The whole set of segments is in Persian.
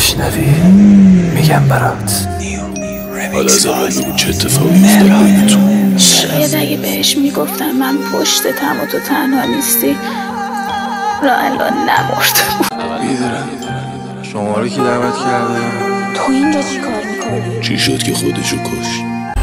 بشنوی میگم برات. حالا از اول بگو چه اتفاقی افتاد بینتون. شاید اگه بهش میگفتم من پشتتم و تو تنها نیستی راه الان نمرده. میدونم شما رو کی دعوت کرده؟ تو اینجا چی کار میکنی؟ چی شد که خودشو کشت؟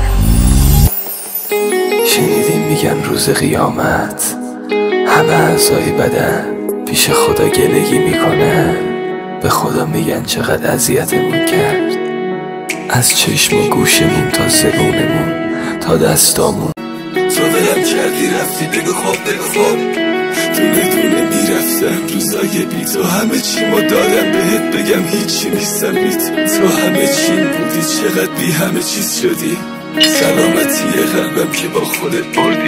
شنیدیم میگن روز قیامت همه اعضای بدن پیش خدا گلگی میکنن، به خدا میگن چقدر اذیتمون کرد، از چشم و گوشمون تا زبونمون تا دستامون. تو ولم کردی رفتی بگو خواب دونه دونه میرفتم روزای بی تو، همه چی ما دادم بهت بگم هیچی نیستم بی تو همه چی بودی، چقدر بی همه چیز شدی، سلامتی قلبم که با خودت بردی.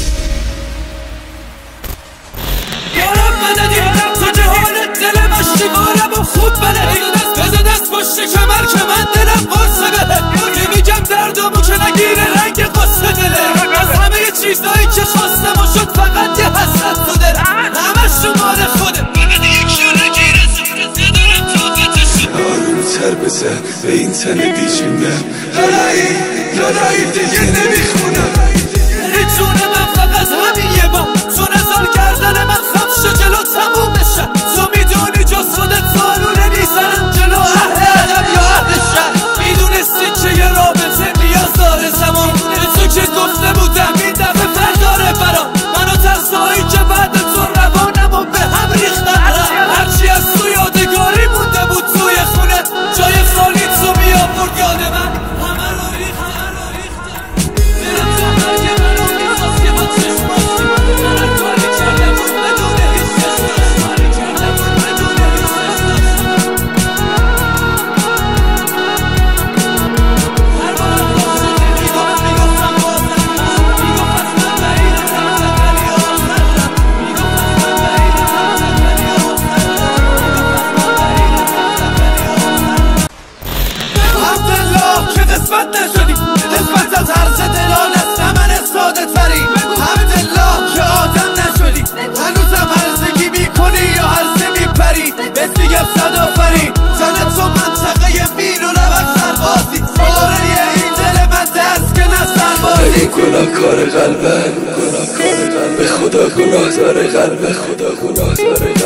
یارم مددی تو جهالت دل مشتی بارم و خوب بلدی، بزه دست پشت کمر که من دلم قرصه بده، میگم دردمو که نگیره رنگ قصه دله، از همه چیزایی که خواستم و شد فقط یه حسرت تو دل، همه شمال خوده ببینی یک شونه گیره زفرت ندارم طاقتشو. آرومتر بزن به این تن بیجونم، لالایی دیگه نمیخونم. جون من فقط همین یه با چون ازال کردن من خمشه جلو تموم بشه، تو میدونی جز خودت قانونه میزنم جلو اهل ادب یا اهل شهر، میدونستی که یه رابطه نیاز داره زمان، تو که گفته بودم این دفعه فرداره برام، منو ترسایی که بعد تو روانم و به هم ریختم، هرچی از تو یادگاری مونده بود توی خونه، جای خالی تو میآورد یاد من همه رو ریختم. دلم تو مرگ منو میخواست که با چشماشی هر کاری کردم بود بدون هیچ چشماش، کاری کردم بود بدون هیچ چشماش. هر بارم عاشق میگفتم بازم میگفت از من بعیدتم ولی آخرم، میگفت از من بعیدتم ولی الحمدلله که قسمت نشدی، قسمت از هرز دلالت من ساده تری، الحمدلله که آدم نشدی، هنوزم هرزگی میکنی یا هرزه میپری، بهت میگم صد آفرین، زن تو منطقه مین و نمک سربازی، آره این دل من دست که نه سربازی. گناه کار قلبم به خدا گناه داره قلب، خدا گناه داره